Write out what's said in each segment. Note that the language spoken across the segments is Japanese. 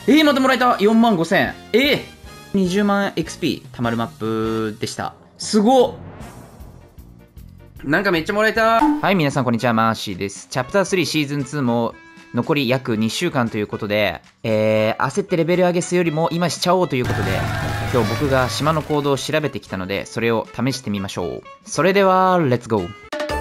またもらえた !45,000。20万 XP 貯まるマップでした。すごっ。なんかめっちゃもらえた。はい、皆さんこんにちは、マーシーです。チャプター3シーズン2も残り約2週間ということで、焦ってレベル上げするよりも今しちゃおうということで、今日僕が島の行動を調べてきたので、それを試してみましょう。それでは、レッツゴー。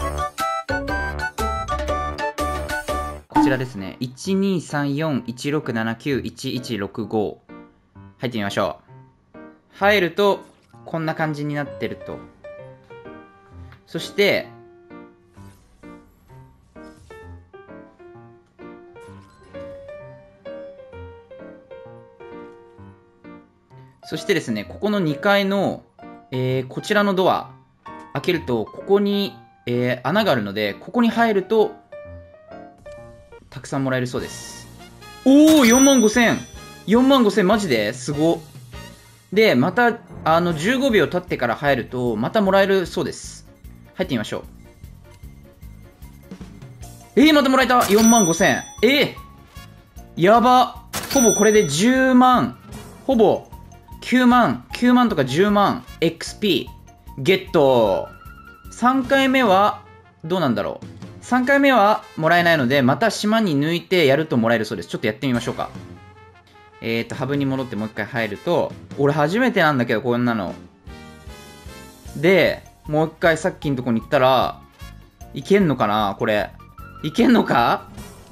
こちらですね。123416791165。入ってみましょう。入ると、こんな感じになってると。そして、ですね、ここの2階の、こちらのドア、開けると、ここに、穴があるので、ここに入ると、たくさんもらえるそうです。おー !45,000! 45,000マジですご。で、また、15秒経ってから入ると、またもらえるそうです。入ってみましょう。またもらえた !45,000! やば。ほぼこれで10万。ほぼ、9万とか10万 XP ゲット。3回目はどうなんだろう。3回目はもらえないので、また島に抜いてやるともらえるそうです。ちょっとやってみましょうか。ハブに戻ってもう一回入ると、俺初めてなんだけど、こんなの。で、もう一回さっきのとこに行ったら、いけんのかなこれ。いけんのか。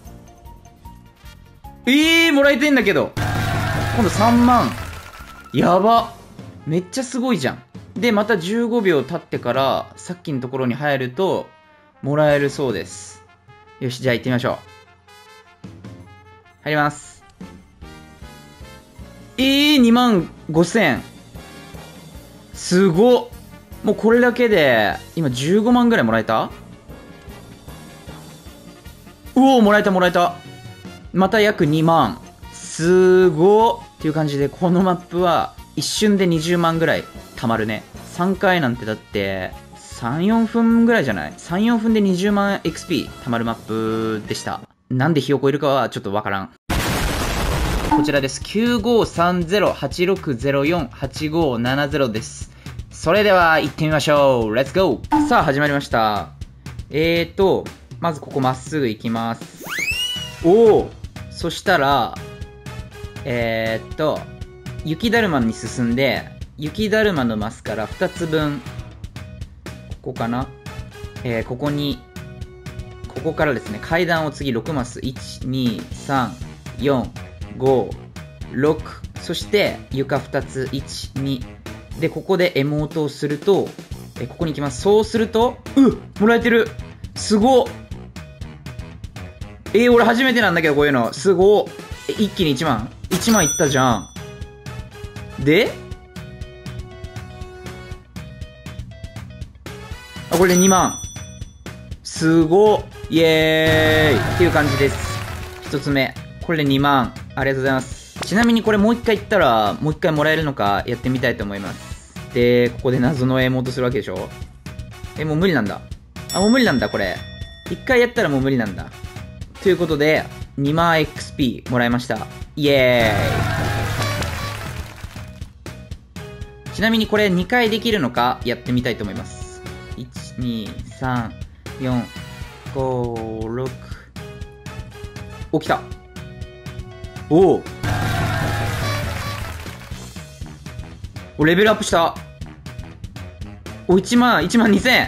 もらえてんだけど。今度3万。やば。めっちゃすごいじゃん。で、また15秒経ってから、さっきのところに入ると、もらえるそうです。よし、じゃあ行ってみましょう。入ります。25,000。すごっ。もうこれだけで、今15万ぐらいもらえた。もらえた。また約2万。すごっ。っていう感じで、このマップは一瞬で20万ぐらい貯まるね。3回なんてだって、3、4分ぐらいじゃない？ 3、4分で20万 XP 貯まるマップでした。なんでひよこいるかはちょっとわからん。こちらです。9530-8604-8570 です。それでは行ってみましょう。レッツゴー。さあ始まりました。まずここまっすぐ行きます。そしたら、雪だるまに進んで、雪だるまのマスから2つ分、ここかな、ここからですね、階段を次6マス、1、2、3、4、5、6、そして床2つ、1、2、で、ここでエモートをすると、ここに行きます。そうすると、もらえてる。すごっ。俺初めてなんだけど、こういうの。すごっ。一気に1万 ?1 万いったじゃん。で、これで2万。すごっ。イエーイっていう感じです。一つ目。これで2万。ありがとうございます。ちなみにこれもう一回行ったら、もう一回もらえるのかやってみたいと思います。で、ここで謎のエモートするわけでしょ。もう無理なんだ。もう無理なんだ、これ。一回やったらもう無理なんだ。ということで、2万 XP もらいました。イエーイ。ちなみにこれ2回できるのかやってみたいと思います。1、2、3、4、5、6。来た。レベルアップした。1万2000。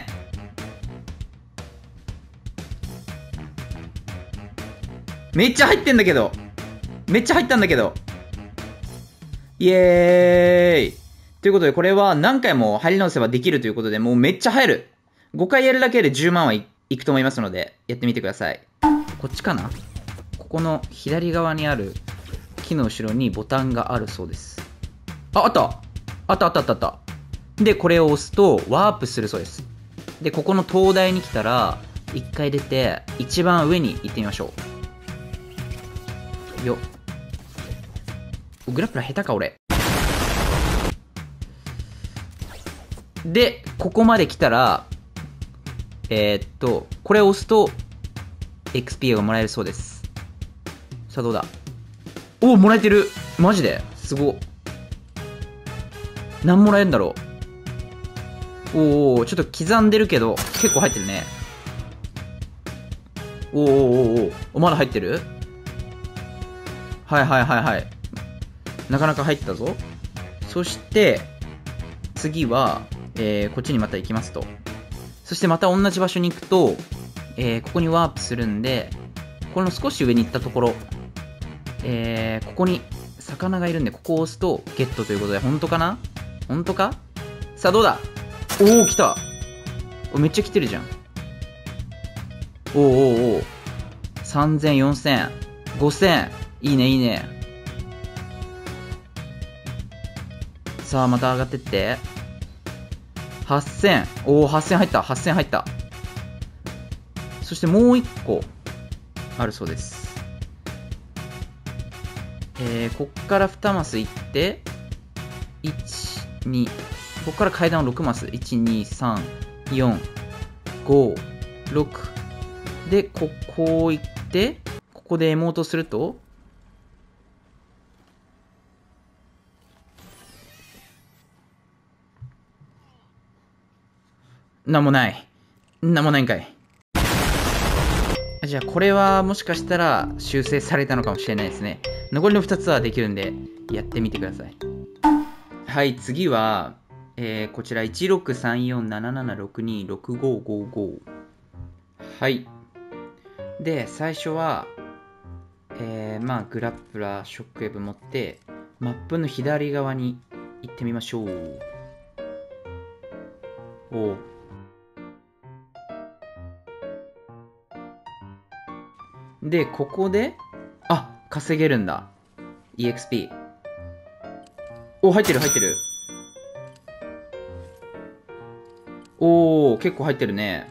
めっちゃ入ってんだけど。めっちゃ入ったんだけど。イエーイ。ということで、これは何回も入り直せばできるということで、もうめっちゃ入る。5回やるだけで10万はいくと思いますので、やってみてください。こっちかな？ここの左側にある木の後ろにボタンがあるそうです。あった。で、これを押すとワープするそうです。で、ここの灯台に来たら、1回出て、一番上に行ってみましょう。よっ。グラップラー下手か、俺。で、ここまで来たら、これを押すと、XP がもらえるそうです。さあ、どうだ？ おお、もらえてる。マジですごっ。何もらえるんだろう。おお、ちょっと刻んでるけど、結構入ってるね。おおおお、まだ入ってる。はいはいはいはい。なかなか入ったぞ。そして、次は、こっちにまた行きますと。そしてまた同じ場所に行くと、ここにワープするんで、この少し上に行ったところ、ここに魚がいるんで、ここを押すとゲットということで、本当かな？本当か？さあどうだ？おお、来た。めっちゃ来てるじゃん。おおおお。3000、4000、5000。いいね、いいね。さあ、また上がってって。8000。おお、8000入った。8000入った。そしてもう1個あるそうです。こっから2マスいって、1、2、こっから階段を6マス。1、2、3、4、5、6。で、ここ行って、ここでエモートすると、なんもない。なんもないんかい。じゃあこれはもしかしたら修正されたのかもしれないですね。残りの2つはできるんで、やってみてください。はい、次は、こちら163477626555。はい。で、最初は、まあ、グラップラー、ショックウェブ持って、マップの左側に行ってみましょう。おう。で、ここで、稼げるんだ。EXP。お、入ってる入ってる。おー、結構入ってるね。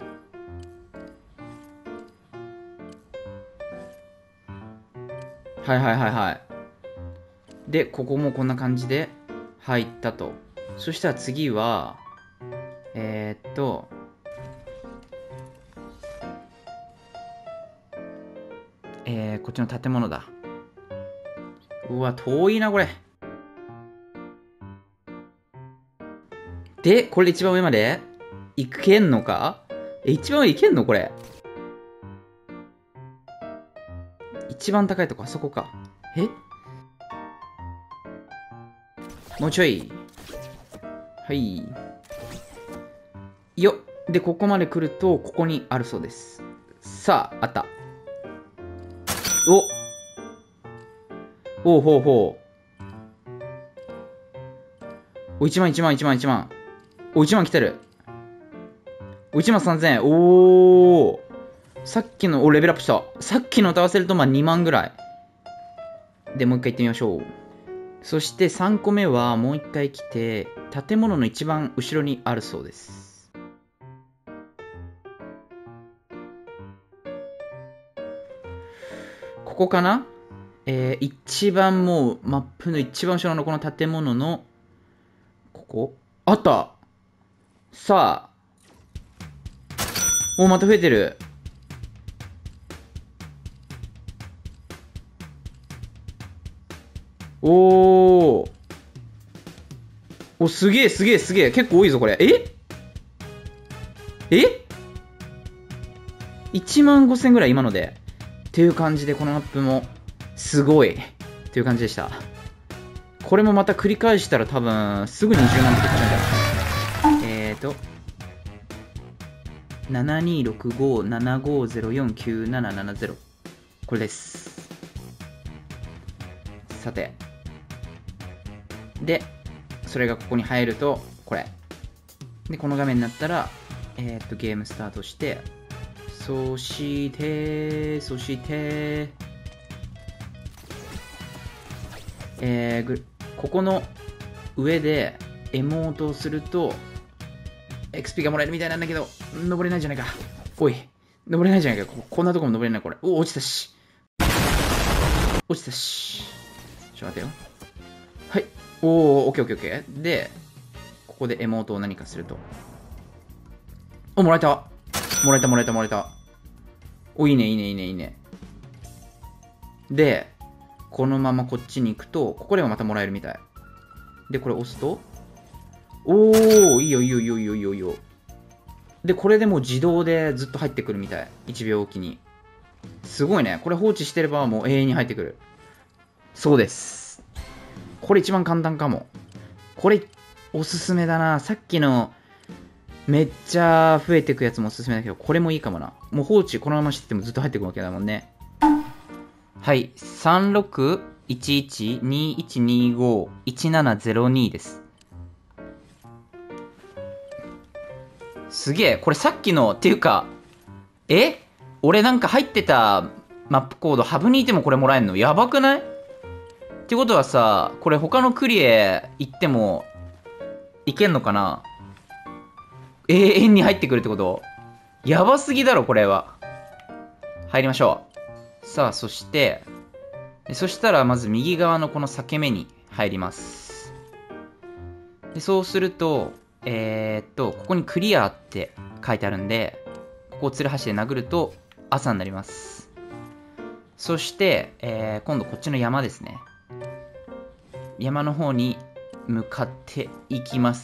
はいはいはいはい。で、ここもこんな感じで入ったと。そしたら次は、こっちの建物だ。うわ、遠いな、これ。で、これで一番上まで行けんのか？一番上行けんのこれ。一番高いとこ、あそこか。もうちょい。はい。よっ。で、ここまで来ると、ここにあるそうです。さあ、あった。ほうほうほう。1万1万1万1万。1万来てる。1万3000。おー。さっきの、レベルアップした。さっきのと合わせると、まあ2万ぐらい。で、もう一回行ってみましょう。そして3個目は、もう一回来て、建物の一番後ろにあるそうです。ここかな？一番もう、マップの一番後ろのこの建物の、ここあった。さあ。また増えてる。おー。すげえすげえすげえ。結構多いぞ、これ。1万5000ぐらい今ので。っていう感じで、このマップも、すごい。っていう感じでした。これもまた繰り返したら多分、すぐ20万って言っちゃうんじゃない。726575049770。これです。さて。で、それがここに入ると、これ。で、この画面になったら、ゲームスタートして、そして、ここの上でエモートをすると、XP がもらえるみたいなんだけど、登れないじゃないか。おい、登れないじゃないか。こんなとこも登れない、これ。落ちたし。落ちたし。ちょっと待ってよ。はい。オッケーオッケーオッケー。で、ここでエモートを何かすると。もらえた。もらえた。いいね。で、 このままこっちに行くと、ここでもまたもらえるみたい。で、これ押すと、おー、いいよいいよいいよいいよいいよいいよ。で、これでもう自動でずっと入ってくるみたい。1秒おきに。すごいね。これ放置してればもう永遠に入ってくる。そうです。これ一番簡単かも。これ、おすすめだな。さっきの、めっちゃ増えてくやつもおすすめだけど、これもいいかもな。もう放置このまましててもずっと入ってくるわけだもんね。はい。361121251702です。すげえ。これさっきの、っていうか、俺なんか入ってたマップコード、ハブにいてもこれもらえんのやばくない？ってことはさ、これ他のクリエ行っても、いけんのかな？永遠に入ってくるってこと？やばすぎだろ、これは。入りましょう。さあ、そして、そしたらまず右側のこの裂け目に入ります。でそうすると、ここにクリアって書いてあるんで、ここをツルハシで殴ると朝になります。そして、今度こっちの山ですね。山の方に向かっていきます。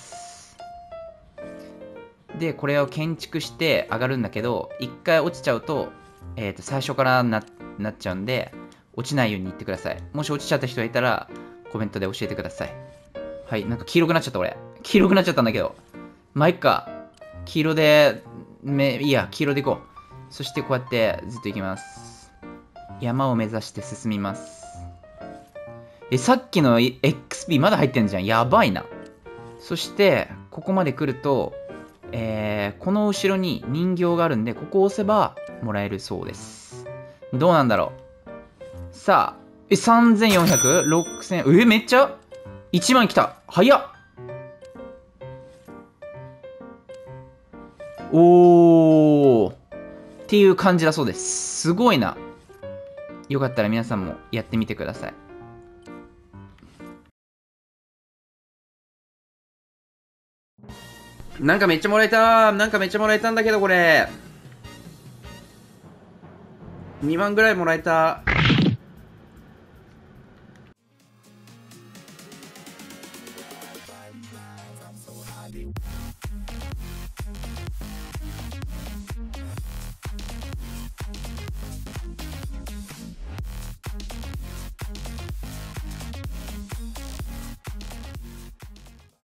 で、これを建築して上がるんだけど、一回落ちちゃうと、最初からなっちゃうんで、落ちないように言ってください。もし落ちちゃった人がいたら、コメントで教えてください。はい、なんか黄色くなっちゃった俺。黄色くなっちゃったんだけど。まあ、いっか。黄色で、いいや、黄色でいこう。そしてこうやってずっと行きます。山を目指して進みます。さっきの XP まだ入ってんじゃん。やばいな。そして、ここまで来ると、この後ろに人形があるんで、ここを押せばもらえるそうです。どうなんだろう。さあ、3400？ 6000？ めっちゃ ?1 万来た。早っ。おー。っていう感じだそうです。すごいな。よかったら皆さんもやってみてください。なんかめっちゃもらえた。なんかめっちゃもらえたんだけど、これ。2万ぐらいもらえた。